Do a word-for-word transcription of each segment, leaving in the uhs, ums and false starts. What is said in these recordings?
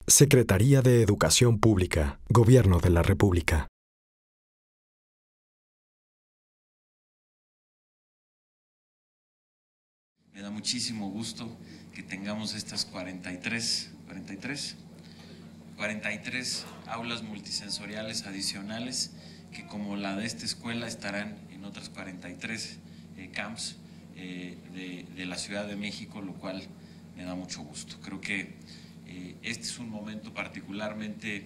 Secretaría de Educación Pública, Gobierno de la República. Me da muchísimo gusto que tengamos estas cuarenta y tres, cuarenta y tres, cuarenta y tres aulas multisensoriales adicionales que, como la de esta escuela, estarán en otras cuarenta y tres eh, camps eh, de, de la Ciudad de México, lo cual me da mucho gusto. Creo que eh, este es un momento particularmente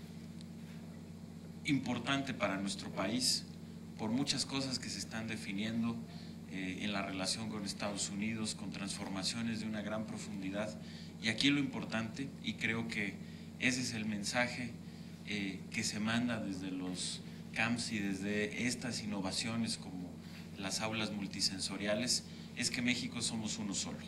importante para nuestro país por muchas cosas que se están definiendo eh, en la relación con Estados Unidos, con transformaciones de una gran profundidad. Y aquí lo importante, y creo que ese es el mensaje eh, que se manda desde los camps y desde estas innovaciones como las aulas multisensoriales, es que México somos uno solo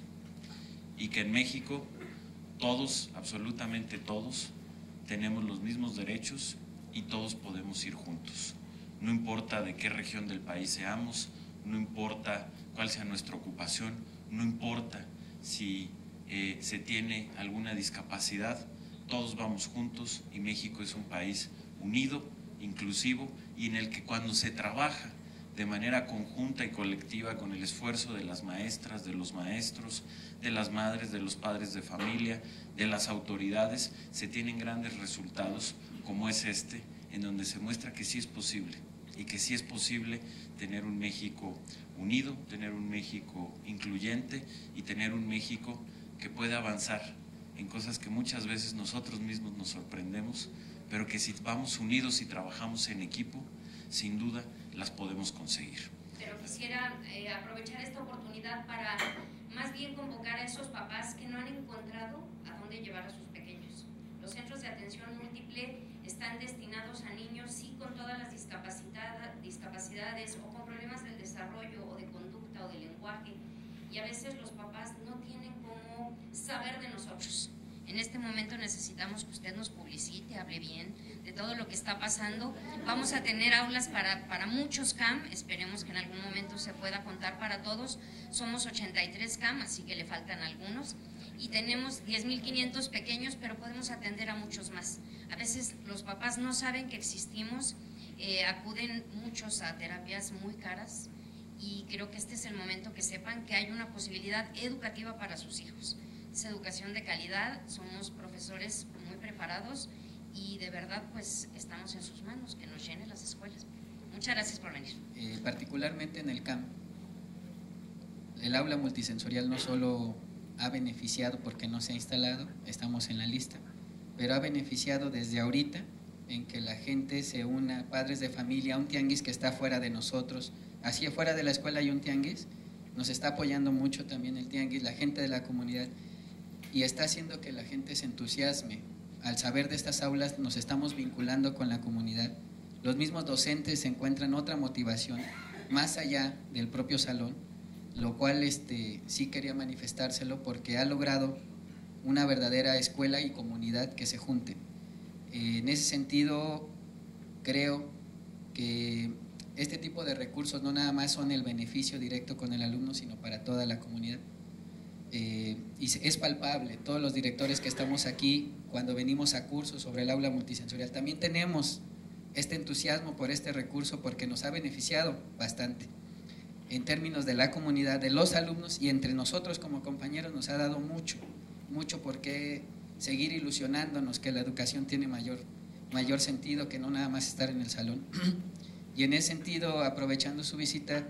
y que en México todos, absolutamente todos, tenemos los mismos derechos y todos podemos ir juntos. No importa de qué región del país seamos, no importa cuál sea nuestra ocupación, no importa si eh, se tiene alguna discapacidad, todos vamos juntos y México es un país unido, inclusivo y en el que cuando se trabaja de manera conjunta y colectiva con el esfuerzo de las maestras, de los maestros, de las madres, de los padres de familia, de las autoridades, se tienen grandes resultados como es este, en donde se muestra que sí es posible y que sí es posible tener un México unido, tener un México incluyente y tener un México que pueda avanzar en cosas que muchas veces nosotros mismos nos sorprendemos, pero que si vamos unidos y trabajamos en equipo, sin duda las podemos conseguir. Pero quisiera eh, aprovechar esta oportunidad para más bien convocar a esos papás que no han encontrado a dónde llevar a sus pequeños. Los centros de atención múltiple están destinados a niños sí con todas las discapacidad, discapacidades o con problemas del desarrollo o de conducta o de lenguaje, y a veces los papás no tienen cómo saber de nosotros. En este momento necesitamos que usted nos publicite, hable bien de todo lo que está pasando. Vamos a tener aulas para, para muchos C A M, esperemos que en algún momento se pueda contar para todos. Somos ochenta y tres C A M, así que le faltan algunos. Y tenemos diez mil quinientos pequeños, pero podemos atender a muchos más. A veces los papás no saben que existimos, eh, acuden muchos a terapias muy caras y creo que este es el momento que sepan que hay una posibilidad educativa para sus hijos. Es educación de calidad, somos profesores muy preparados y de verdad pues estamos en sus manos, que nos llenen las escuelas. Muchas gracias por venir. Eh, particularmente en el C A M, el aula multisensorial no solo ha beneficiado porque no se ha instalado, estamos en la lista, pero ha beneficiado desde ahorita en que la gente se una, padres de familia, a un tianguis que está fuera de nosotros, así afuera de la escuela hay un tianguis, nos está apoyando mucho también el tianguis, la gente de la comunidad, y está haciendo que la gente se entusiasme. Al saber de estas aulas nos estamos vinculando con la comunidad, los mismos docentes encuentran otra motivación más allá del propio salón, lo cual este, sí quería manifestárselo porque ha logrado una verdadera escuela y comunidad que se junten. Eh, en ese sentido creo que este tipo de recursos no nada más son el beneficio directo con el alumno, sino para toda la comunidad. Eh, y es palpable, todos los directores que estamos aquí, cuando venimos a cursos sobre el aula multisensorial, también tenemos este entusiasmo por este recurso porque nos ha beneficiado bastante en términos de la comunidad, de los alumnos, y entre nosotros como compañeros nos ha dado mucho, mucho por qué seguir ilusionándonos que la educación tiene mayor, mayor sentido que no nada más estar en el salón. Y en ese sentido, aprovechando su visita,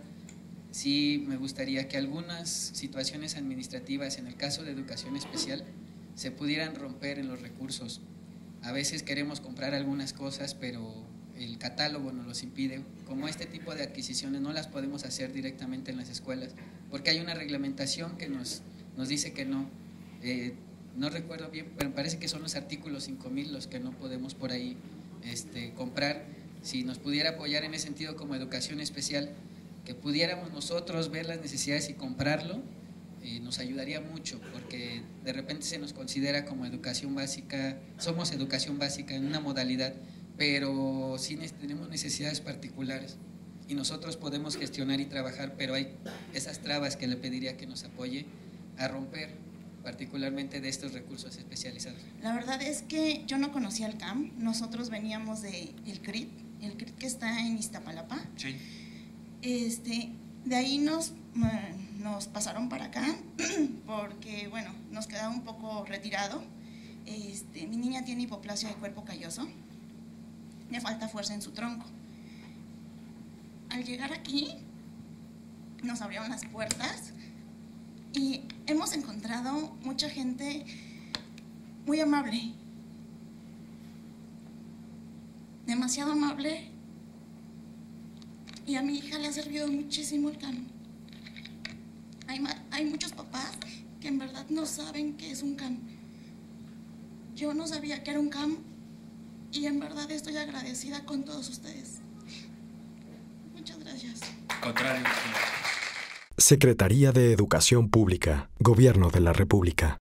sí me gustaría que algunas situaciones administrativas, en el caso de educación especial, se pudieran romper en los recursos. A veces queremos comprar algunas cosas, pero el catálogo nos los impide. Como este tipo de adquisiciones no las podemos hacer directamente en las escuelas, porque hay una reglamentación que nos, nos dice que no. Eh, no recuerdo bien, pero me parece que son los artículos cinco mil los que no podemos por ahí este, comprar. Si nos pudiera apoyar en ese sentido como educación especial, que pudiéramos nosotros ver las necesidades y comprarlo, eh, nos ayudaría mucho, porque de repente se nos considera como educación básica, somos educación básica en una modalidad, pero sí tenemos necesidades particulares y nosotros podemos gestionar y trabajar, pero hay esas trabas que le pediría que nos apoye a romper particularmente de estos recursos especializados? La verdad es que yo no conocía el C A M, nosotros veníamos de el C R I T, el C R I T que está en Iztapalapa. Sí. Este, de ahí nos, nos pasaron para acá porque, bueno, nos quedaba un poco retirado. Este, mi niña tiene hipoplasia de cuerpo calloso, le falta fuerza en su tronco. Al llegar aquí, nos abrieron las puertas y hemos encontrado mucha gente muy amable, demasiado amable, y a mi hija le ha servido muchísimo el C A M. Hay, hay muchos papás que en verdad no saben qué es un C A M. Yo no sabía que era un C A M y en verdad estoy agradecida con todos ustedes. Muchas gracias. Contrario. Secretaría de Educación Pública, Gobierno de la República.